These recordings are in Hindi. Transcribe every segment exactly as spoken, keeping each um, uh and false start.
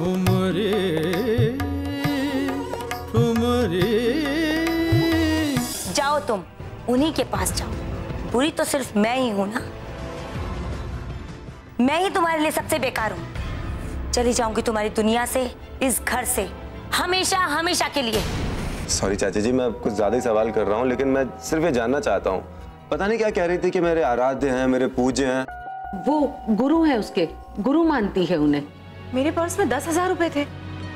थुमरी थुमरी। जाओ तुम उन्हीं के पास जाओ। बुरी तो सिर्फ मैं ही हूं ना, मैं ही तुम्हारे लिए सबसे बेकार हूं। चली जाऊंगी तुम्हारी दुनिया से, इस घर से, हमेशा हमेशा के लिए। सॉरी चाचा जी, मैं कुछ ज्यादा ही सवाल कर रहा हूँ, लेकिन मैं सिर्फ ये जानना चाहता हूँ। पता नहीं क्या कह रही थी कि मेरे आराध्य हैं, मेरे पूज्य हैं। वो गुरु है, उसके गुरु मानती है उन्हें। मेरे पर्स में दस हजार रुपए थे,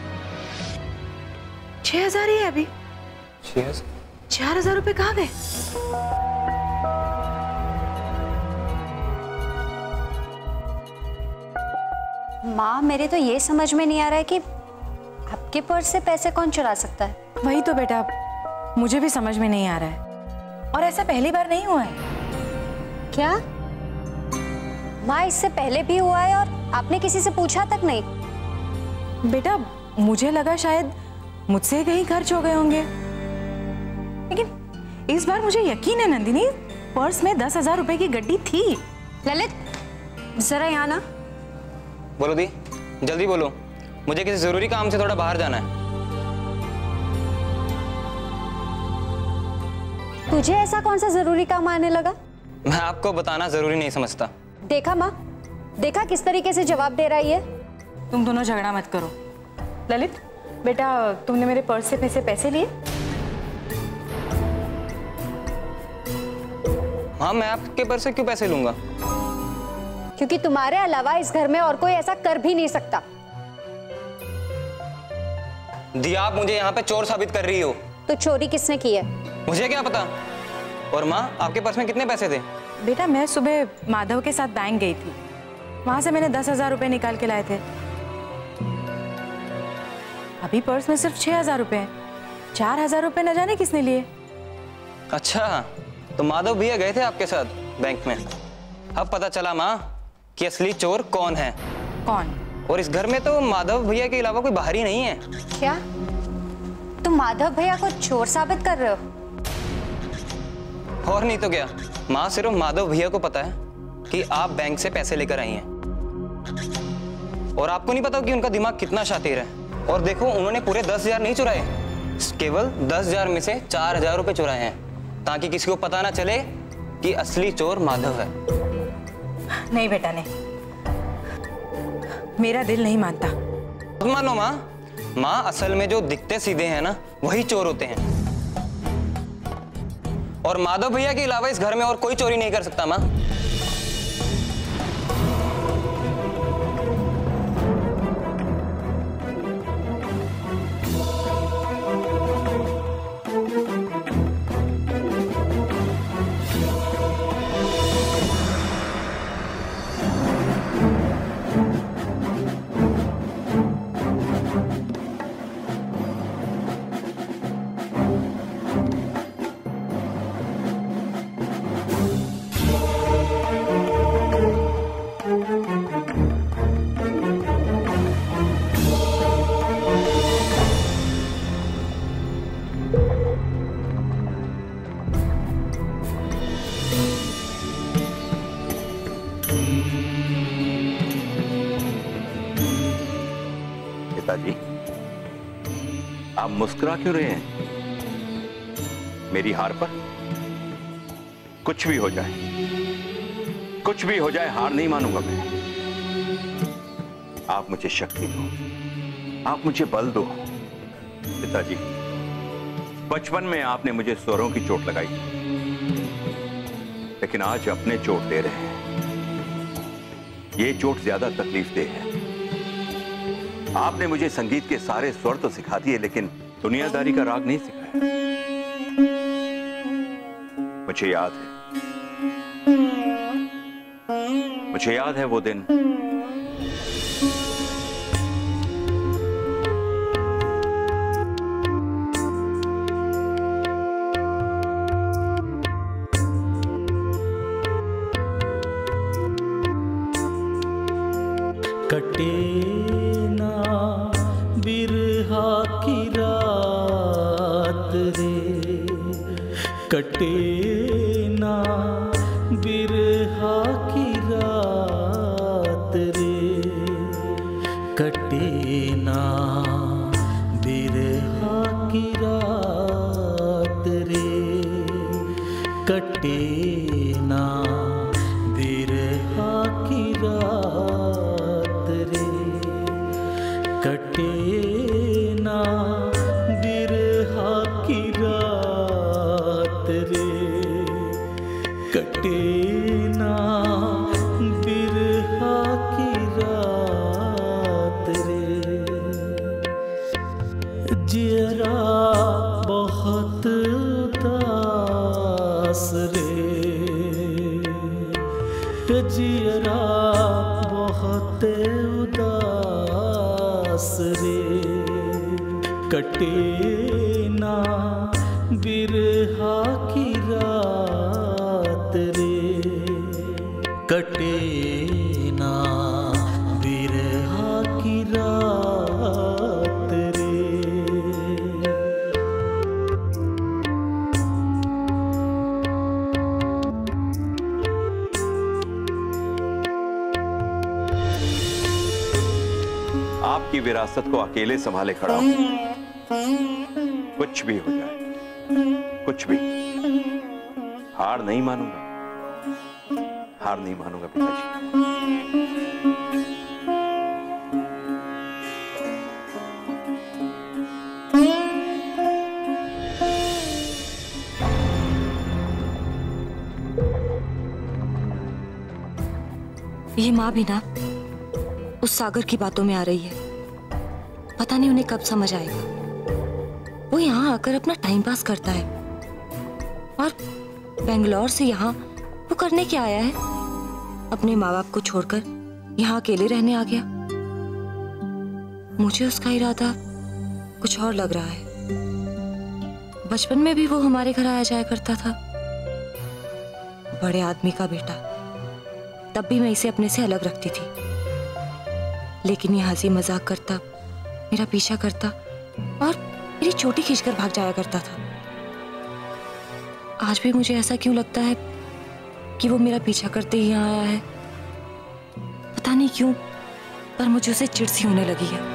छह हजार ही है अभी। छह हजार? चार हजार रुपए कहाँ गए? माँ, मेरे तो ये समझ में नहीं आ रहा है कि आपके पर्स से पैसे कौन चुरा सकता है। वही तो बेटा, मुझे भी समझ में नहीं आ रहा है, और ऐसा पहली बार नहीं हुआ है। क्या माँ, इससे पहले भी हुआ है और आपने किसी से पूछा तक नहीं? बेटा मुझे लगा शायद मुझसे कहीं खर्च हो गए होंगे, लेकिन इस बार मुझे यकीन है नंदिनी, पर्स में दस हजार रुपए की गड्डी थी। ललित, जरा यहाँ ना। बोलो दी, जल्दी बोलो, मुझे किसी जरूरी काम से थोड़ा बाहर जाना है। तुझे ऐसा कौन सा जरूरी काम आने लगा? मैं आपको बताना जरूरी नहीं समझता। देखा माँ, देखा किस तरीके से जवाब दे रहा है ये। तुम दोनों झगड़ा मत करो। ललित बेटा, तुमने मेरे पर्स से पैसे पैसे लिए? हाँ, मैं आपके पर्स से क्यों पैसे लूंगा? क्योंकि तुम्हारे अलावा इस घर में और कोई ऐसा कर भी नहीं सकता। दी, आप मुझे यहाँ पे चोर साबित कर रही हो। तो चोरी किसने की है? मुझे क्या पता। और माँ, आपके पर्स में कितने पैसे थे? बेटा मैं सुबह माधव के साथ बैंक गई थी, वहां से मैंने दस हजार रुपए निकाल के लाए थे। अभी पर्स में सिर्फ छह हजार रुपए हैं, चार हजार रुपए न जाने किसने लिए। अच्छा, तो माधव भैया गए थे आपके साथ बैंक में। अब पता चला माँ कि असली चोर कौन है। कौन? और इस घर में तो माधव भैया के अलावा कोई बाहर ही नहीं है। क्या तुम माधव भैया को चोर साबित कर रहे हो? और नहीं तो क्या माँ, सिर्फ माधव भैया को पता है कि आप बैंक से पैसे लेकर आई हैं, और आपको नहीं पता कि उनका दिमाग कितना शातिर है। और देखो, उन्होंने पूरे दस हजार नहीं चुराए, केवल दस हजार में से चार हजार रुपए चुराए हैं, ताकि किसी को पता ना चले कि असली चोर माधव है। नहीं बेटा नहीं, मेरा दिल नहीं मानता। मानो माँ, माँ असल में जो दिखते सीधे हैं ना, वही चोर होते हैं। और माधव भैया के अलावा इस घर में और कोई चोरी नहीं कर सकता माँ। पिताजी, आप मुस्कुरा क्यों रहे हैं? मेरी हार पर? कुछ भी हो जाए, कुछ भी हो जाए, हार नहीं मानूंगा मैं। आप मुझे शक्ति दो, आप मुझे बल दो। पिताजी, बचपन में आपने मुझे स्वरों की चोट लगाई, लेकिन आज अपने चोट दे रहे हैं। ये चोट ज्यादा तकलीफदेह है। आपने मुझे संगीत के सारे स्वर तो सिखा दिए, लेकिन दुनियादारी का राग नहीं सिखाया। मुझे याद है, मुझे याद है वो दिन कटे ना बिरहा की रात रे, कटे ना बिरहा की रात रे, कटे कटे ना बिरहा की रात रे, कटे ना बिरहा की रात रे, कटे ना बिरहा की रात रे। जियरा बहुत उदास रे, जियरा बहुत उदास रे, कटे ना बिरहा की रात रे, कटे ना बिरहा की रात रे। आपकी विरासत को अकेले संभाले खड़ा हूं। कुछ भी हो जाए, कुछ भी, हार नहीं मानूंगा, हार नहीं मानूंगा पिताजी। ये माँ भी ना उस सागर की बातों में आ रही है। पता नहीं उन्हें कब समझ आएगा। वो यहाँ आकर अपना टाइम पास करता है और बेंगलोर से यहाँ वो करने क्या आया है? अपने माँ बाप को छोड़कर यहाँ अकेले रहने आ गया। मुझे उसका इरादा कुछ और लग रहा है। बचपन में भी वो हमारे घर आया जाया करता था। बड़े आदमी का बेटा, तब भी मैं इसे अपने से अलग रखती थी, लेकिन ये हंसी मजाक करता, मेरा पीछा करता और मेरी चोटी खींचकर भाग जाया करता था। आज भी मुझे ऐसा क्यों लगता है कि वो मेरा पीछा करते ही यहाँ आया है। पता नहीं क्यों, पर मुझे उसे चिढ़ सी होने लगी है।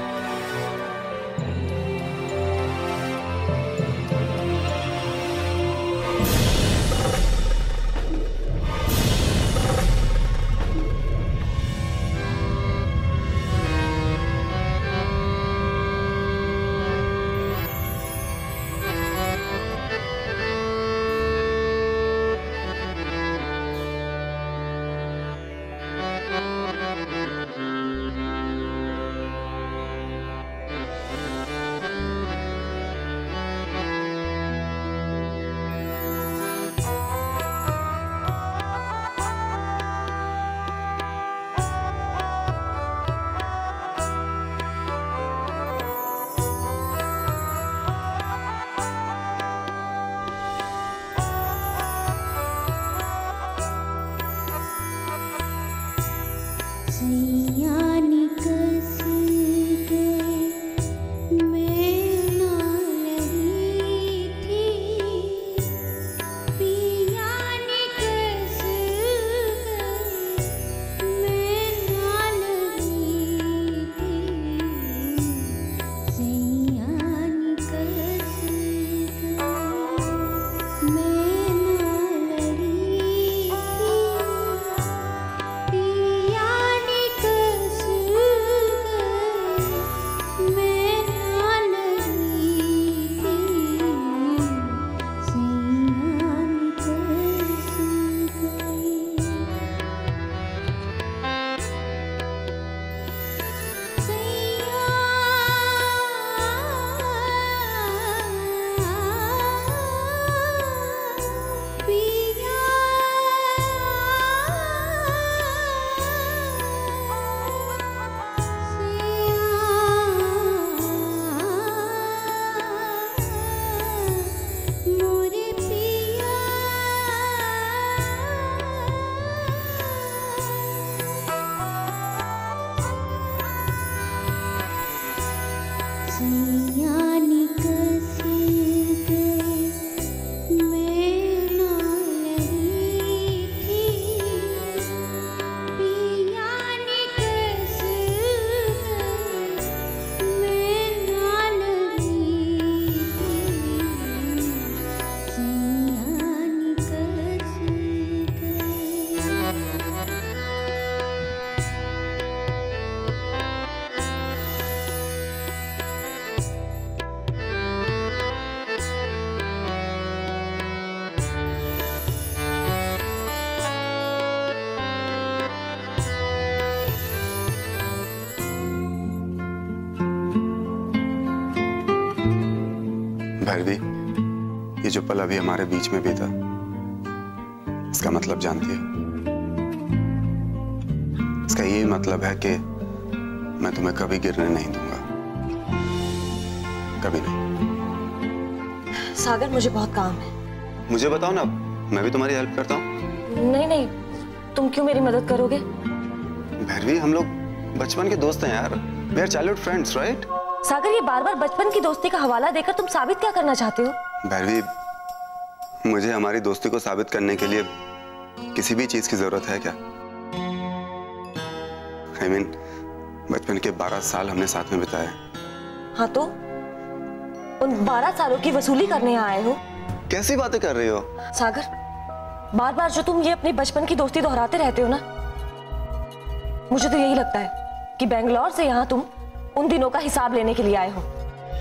भैरवी, ये जो पल अभी हमारे बीच में बीता, इसका मतलब जानती हो? इसका यही मतलब है कि मैं तुम्हें कभी गिरने नहीं दूंगा, कभी नहीं। सागर, मुझे बहुत काम है। मुझे बताओ ना, मैं भी तुम्हारी हेल्प करता हूँ। नहीं नहीं, तुम क्यों मेरी मदद करोगे? भैरवी, हम लोग बचपन के दोस्त हैं यार। We are childhood friends, right? Sagar, ये बार बार बचपन की दोस्ती का हवाला देकर तुम साबित क्या करना चाहते हो? भैरवी, मुझे हमारी दोस्ती को साबित करने के लिए किसी भी चीज की जरूरत है क्या? आई I मीन mean, बचपन के बारह साल हमने साथ में बिताए। हाँ तो उन बारह सालों की वसूली करने आए हो? कैसी बातें कर रही हो? सागर, बार बार जो तुम ये अपनी बचपन की दोस्ती दोहराते रहते हो ना, मुझे तो यही लगता है कि बेंगलोर से यहाँ तुम उन दिनों का हिसाब लेने के लिए आए हो।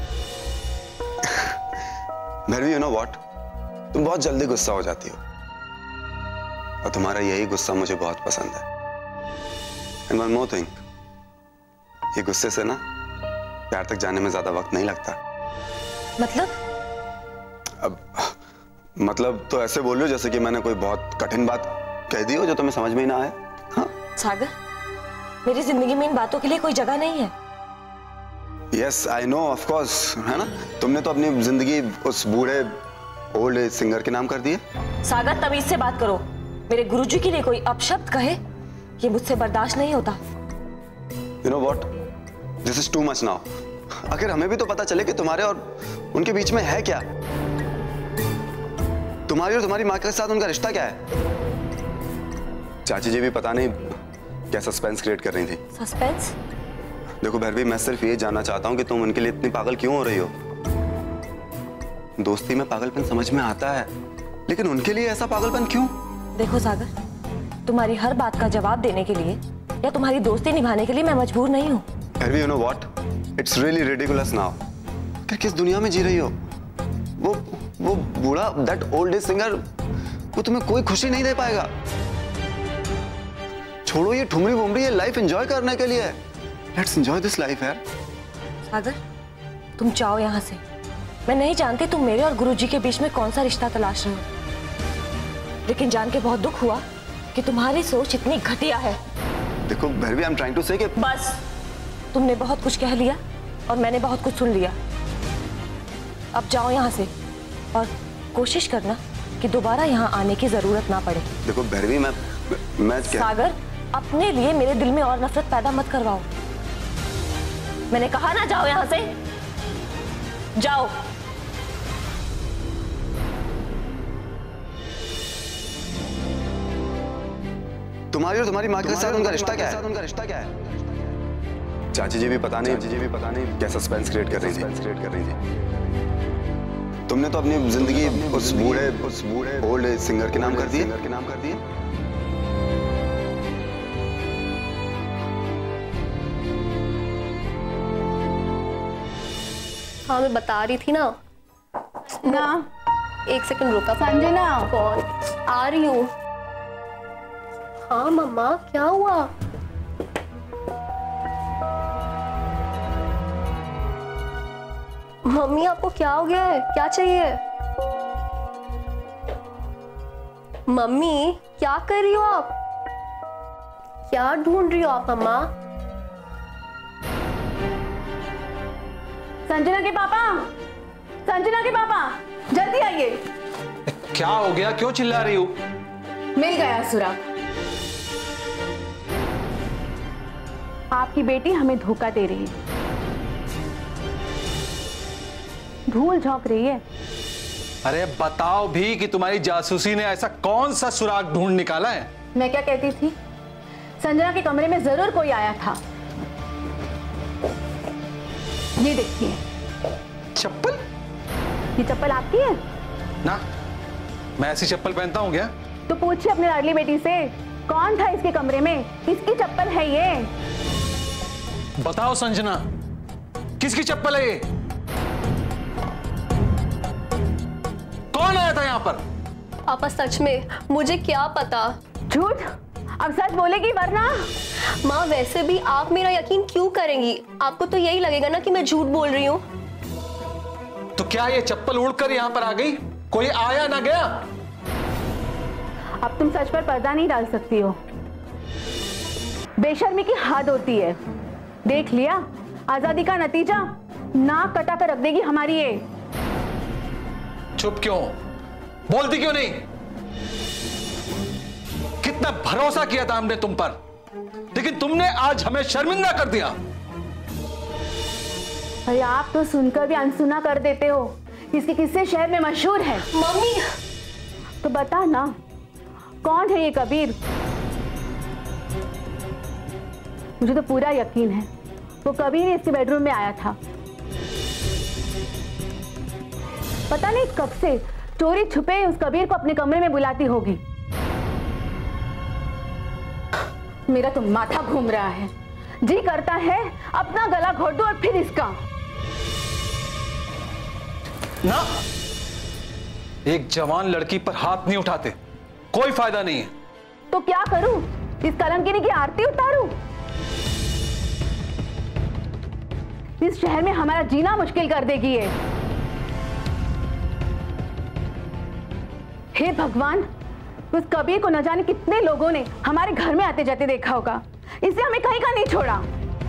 भैरवी, यू नो व्हाट, तुम बहुत जल्दी गुस्सा हो जाती हो और तुम्हारा यही गुस्सा मुझे बहुत पसंद है। एंड वन मोर थिंग, ये गुस्से से ना प्यार तक जाने में ज्यादा वक्त नहीं लगता। मतलब? अब मतलब तो ऐसे बोल रही हो जैसे कि मैंने कोई बहुत कठिन बात कह दी हो जो तुम्हें समझ में ही ना आए। हाँ? सागर, मेरी जिंदगी में इन बातों के लिए कोई जगह नहीं है। Yes I know, of course, है ना? तुमने तो अपनी जिंदगी उस बूढ़े ओल्ड एज सिंगर के नाम कर दी है। सागर, तमीज से बात करो। मेरे गुरुजी के लिए कोई अपशब्द कहे, ये मुझसे बर्दाश्त नहीं होता। You know what, this is too much now. अगर हमें भी तो पता चले कि तुम्हारे और उनके बीच में है क्या। तुम्हारी और तुम्हारी माँ के साथ उनका रिश्ता क्या है। चाची जी भी पता नहीं क्या सस्पेंस क्रिएट कर रही थी। सस्पेंस? देखो भैरवी, मैं सिर्फ ये जानना चाहता हूँ कि तुम उनके लिए इतनी पागल क्यों हो रही हो। दोस्ती में पागलपन समझ में आता है, लेकिन उनके लिए ऐसा पागलपन क्यों? देखो सागर, तुम्हारी हर बात का जवाब देने के लिए या तुम्हारी दोस्ती निभाने के लिए मैं मजबूर नहीं हूँ। Bhairavi, you know what, it's really ridiculous now. क्या किस दुनिया में जी रही हो? वो वो बूढ़ा, दैट ओल्ड एज सिंगर, वो तुम्हें कोई खुशी नहीं दे पाएगा। छोड़ो ये ठुमरी बुमरी, ये लाइफ एंजॉय करने के लिए है। लेट्स एंजॉय दिस लाइफ यार। सागर, तुम जाओ यहाँ से। मैं नहीं जानती तुम मेरे और गुरुजी के बीच में कौन सा रिश्ता तलाश रहे हो, लेकिन जान के बहुत दुख हुआ कि तुम्हारी सोच इतनी घटिया है। देखो Bhairavi, I am trying to say कि बस, तुमने बहुत कुछ कह लिया और मैंने बहुत कुछ सुन लिया। अब जाओ यहाँ से और कोशिश करना कि दोबारा यहाँ आने की जरूरत ना पड़े। देखो भैरवी, मैं मैं क्या... सागर, अपने लिए मेरे दिल में और नफरत पैदा मत करवाओ। मैंने कहा ना, जाओ यहाँ से, जाओ। तुम्हारी और तुम्हारी माँ के साथ उनका रिश्ता क्या है? उनका रिश्ता क्या है? चाची जी भी पता नहीं, चाची जी भी पता नहीं क्या सस्पेंस क्रिएट कर रही थी। क्रिएट कर रही थी। तुमने तो अपनी जिंदगी उस बूढ़े उस बूढ़े ओल्ड एज सिंगर के नाम कर दिए। के नाम कर दिए। हाँ, मैं बता रही थी ना। ना, एक सेकंड रुका। संजना, कौन? आ रही हूँ। हाँ मम्मा, क्या हुआ? मम्मी, आपको क्या हो गया है? क्या चाहिए? मम्मी, क्या कर रही हो आप? क्या ढूंढ रही हो आप मम्मा? संजना के पापा, संजना के पापा, जल्दी आइए। क्या हो गया? क्यों चिल्ला रही हो? मिल गया सुराग। आपकी बेटी हमें धोखा दे रही है, धूल झोंक रही है। अरे बताओ भी कि तुम्हारी जासूसी ने ऐसा कौन सा सुराग ढूंढ निकाला है? मैं क्या कहती थी, संजना के कमरे में जरूर कोई आया था। ये देखिए चप्पल। ये चप्पल आपकी है ना? मैं ऐसी चप्पल पहनता हूँ क्या? तो पूछिए अपनी लाडली बेटी से, कौन था इसके कमरे में? किसकी चप्पल है ये? बताओ संजना, किसकी चप्पल है ये? कौन आया था यहाँ पर? पापा सच में मुझे क्या पता। झूठ? अब सच बोलेगी वरना। माँ, वैसे भी आप मेरा यकीन क्यों करेंगी? आपको तो यही लगेगा ना कि मैं झूठ बोल रही हूँ। तो क्या ये चप्पल उड़कर यहां पर आ गई? कोई आया ना गया? अब तुम सच पर पर्दा नहीं डाल सकती हो। बेशर्मी की हद होती है। देख लिया आजादी का नतीजा, नाक कटा कर रख देगी हमारी ये। चुप क्यों? बोलती क्यों नहीं? कितना भरोसा किया था हमने तुम पर, लेकिन तुमने आज हमें शर्मिंदा कर दिया। अरे आप तो सुनकर भी अनसुना कर देते हो। इसके किस्से शहर में मशहूर है। मम्मी तो बता ना, कौन है ये कबीर? मुझे तो पूरा यकीन है वो कबीर ही इसके बेडरूम में आया था। पता नहीं कब से चोरी छुपे उस कबीर को अपने कमरे में बुलाती होगी। मेरा तो माथा घूम रहा है। जी करता है अपना गला घोट दो और फिर इसका। ना, एक जवान लड़की पर हाथ नहीं उठाते, कोई फायदा नहीं है। तो क्या करूं? इस कलंकिनी की आरती उतारूं? इस शहर में हमारा जीना मुश्किल कर देगी ये। हे भगवान, उस कबीर को न जाने कितने लोगों ने हमारे घर में आते जाते देखा होगा। इसे हमें कहीं का नहीं छोड़ा।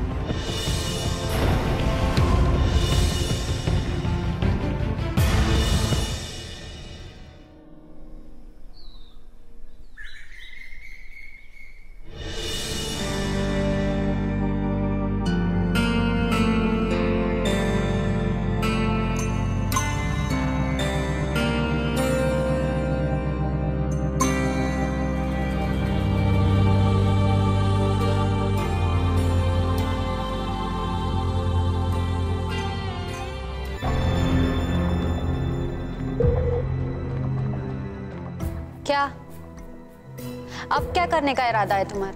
क्या अब क्या करने का इरादा है तुम्हारा?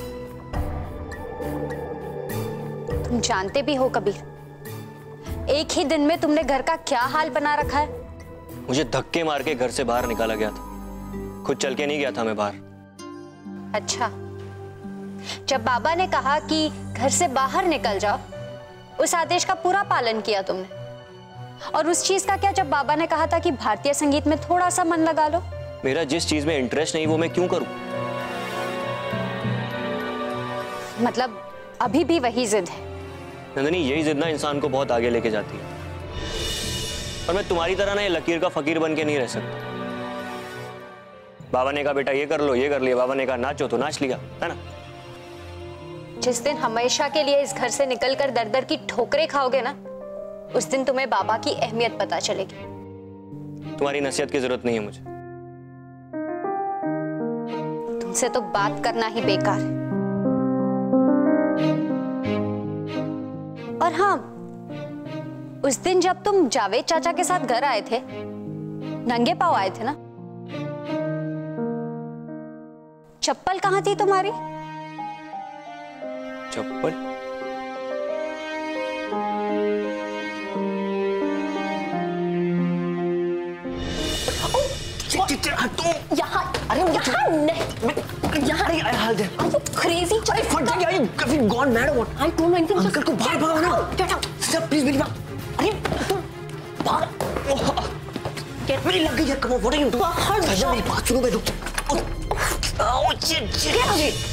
तुम जानते भी हो कबीर, एक ही दिन में तुमने घर का क्या हाल बना रखा है। मुझे धक्के मार के घर से बाहर निकाला गया था, खुद चल के नहीं गया था मैं बाहर। अच्छा, जब बाबा ने कहा कि घर से बाहर निकल जाओ, उस आदेश का पूरा पालन किया तुमने। और उस चीज का क्या जब बाबा ने कहा था कि भारतीय संगीत में थोड़ा सा मन लगा लो? मेरा जिस चीज में इंटरेस्ट नहीं वो मैं क्यों करूं? मतलब अभी भी वही जिद है? नंदिनी, यही जिद ना इंसान को बहुत आगे लेके जाती है। और मैं तुम्हारी तरह ना ये लकीर का फकीर बन के नहीं रह सकता। बाबा ने कहा बेटा ये कर लो, ये कर लिया। बाबा ने कहा नाचो तो नाच लिया, है ना? जिस दिन हमेशा के लिए इस घर से निकलकर दर दर की ठोकरें खाओगे ना, उस दिन तुम्हें बाबा की अहमियत पता चलेगी। तुम्हारी नसीहत की जरूरत नहीं है मुझे। तुमसे तो बात करना ही बेकार है। और हाँ, उस दिन जब तुम जावेद चाचा के साथ घर आए थे, नंगे पांव आए थे ना, चप्पल कहां थी तुम्हारी? चप्पल? यहाँ, अरे यहाँ नहीं, यहाँ नहीं, हाल दे। Are you crazy? अरे फट गया, you have gone mad or what? I don't know anything. Uncle को बाहर भागो ना। Get out. Sir, please मेरी बात। अरे तुम भाग। Get मेरी लग गई यार, come on, what are you doing? बाहर जा। मेरी बात सुनो बेटू। Oh shit, shit.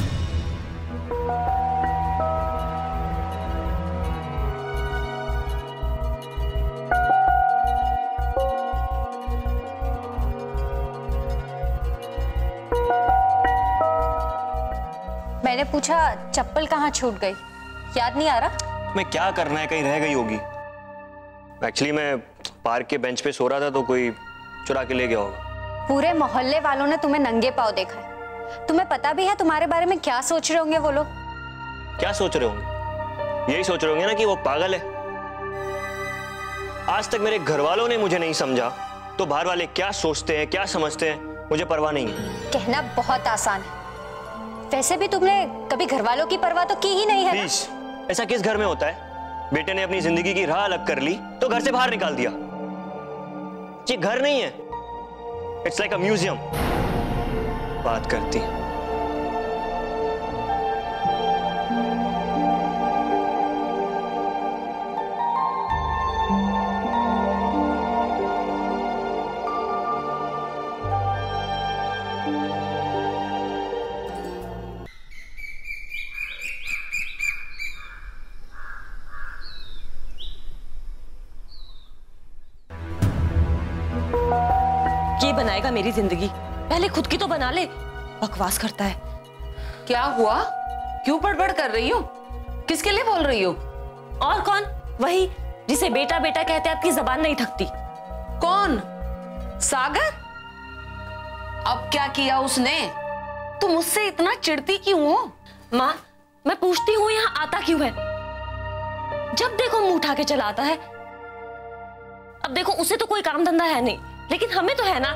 मैंने पूछा चप्पल कहाँ छूट गई, याद नहीं आ रहा? मैं क्या करना है, कहीं रह गई होगी। एक्चुअली मैं पार्क के बेंच पे सो रहा था तो कोई चुरा के ले गया होगा। पूरे मोहल्ले वालों ने तुम्हें नंगे पांव देखा है। तुम्हें पता भी है तुम्हारे बारे में क्या सोच रहे होंगे वो लोग? क्या सोच रहे होंगे? यही सोच रहे होंगे ना कि वो पागल है। आज तक मेरे घर वालों ने मुझे नहीं समझा, तो बाहर वाले क्या सोचते हैं, क्या समझते हैं, मुझे परवाह नहीं है। कहना बहुत आसान है, वैसे भी तुमने कभी घर वालों की परवाह तो की ही नहीं है। प्लीज, ऐसा किस घर में होता है? बेटे ने अपनी जिंदगी की राह अलग कर ली तो घर से बाहर निकाल दिया। ये घर नहीं है, इट्स लाइक अ म्यूजियम। बात करती है। बनाएगा मेरी जिंदगी? पहले खुद की तो बना ले। बकवास करता है। क्या हुआ? क्यों बड़बड़ कर रही हो? किसके लिए बोल रही हो? और कौन? वही जिसे बेटा बेटा कहते आपकी जबान नहीं थकती। कौन? सागर? अब क्या किया उसने? तुम मुझसे इतना चिढ़ती क्यों हो? माँ, मैं पूछती हूँ यहाँ आता क्यों है? जब देखो मुंह उठा के चला आता है। अब देखो उसे तो कोई काम धंधा है नहीं, लेकिन हमें तो है ना।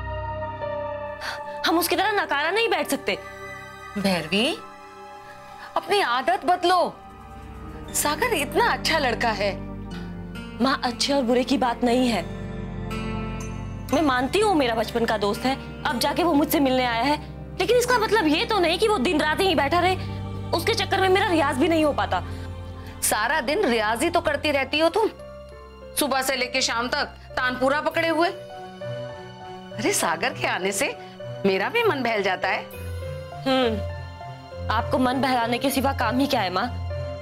हम उसकी तरह नकारा नहीं बैठ सकते। भैरवी, अपनी आदत बदलो। सागर इतना अच्छा लड़का है। माँ, अच्छे और बुरे की बात नहीं है। मैं मानती हूँ मेरा बचपन का दोस्त है, अब जाके वो मुझसे मिलने आया है, लेकिन इसका मतलब ये तो नहीं कि वो दिन रात ही बैठा रहे। उसके चक्कर में मेरा रियाज भी नहीं हो पाता। सारा दिन रियाज ही तो करती रहती हो तुम, सुबह से लेके शाम तक तानपुरा पकड़े हुए। अरे सागर के आने से मेरा भी मन बहल जाता है। हम्म, आपको मन बहलाने के सिवा काम ही क्या है माँ?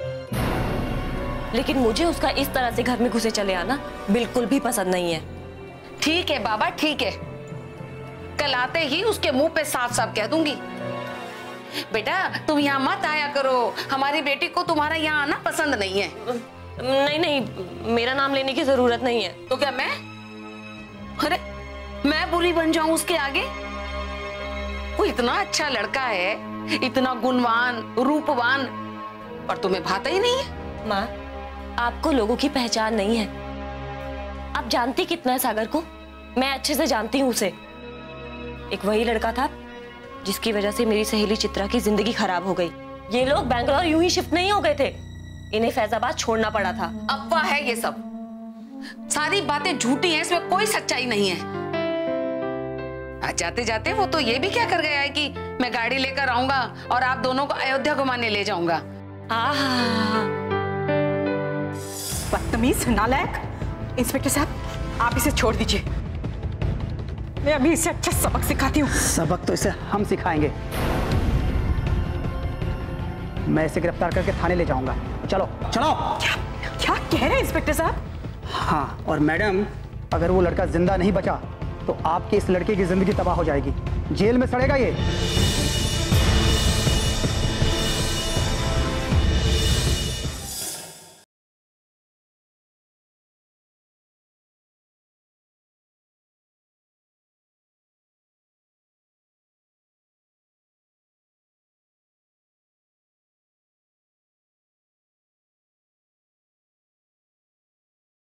लेकिन मुझे उसका इस तरह से घर में घुसे चले आना बिल्कुल भी पसंद नहीं है। ठीक है बाबा, ठीक है। कल आते ही उसके मुंह पे साफ साफ कह दूंगी, बेटा तुम यहाँ मत आया करो, हमारी बेटी को तुम्हारा यहाँ आना पसंद नहीं है। नहीं नहीं, मेरा नाम लेने की जरूरत नहीं है। तो क्या मैं? अरे मैं बुरी बन जाऊं उसके आगे? वो इतना अच्छा लड़का है, इतना गुणवान रूपवान, पर तुम्हें भाता ही नहीं है। माँ, आपको लोगों की पहचान नहीं है। आप जानती कितना है सागर को? मैं अच्छे से जानती हूँ उसे। एक वही लड़का था जिसकी वजह से मेरी सहेली चित्रा की जिंदगी खराब हो गई। ये लोग बैंगलोर यूं ही शिफ्ट नहीं हो गए थे, इन्हें फैजाबाद छोड़ना पड़ा था। अफवाह है ये सब, सारी बातें झूठी हैं, इसमें कोई सच्चाई नहीं है। जाते जाते वो तो ये भी क्या कर गया है कि मैं गाड़ी लेकर आऊंगा और आप दोनों को अयोध्या घुमाने ले जाऊंगा। आहा, बदतमीज, नालायक। इंस्पेक्टर साहब, आप इसे छोड़ दीजिए, मैं अभी इसे अच्छा सबक सिखाती हूँ। सबक तो इसे हम सिखाएंगे। मैं इसे गिरफ्तार करके थाने ले जाऊंगा। चलो चलो। क्या क्या कह रहे हैं इंस्पेक्टर साहब? हाँ, और मैडम, अगर वो लड़का जिंदा नहीं बचा तो आपके इस लड़के की जिंदगी तबाह हो जाएगी, जेल में सड़ेगा ये।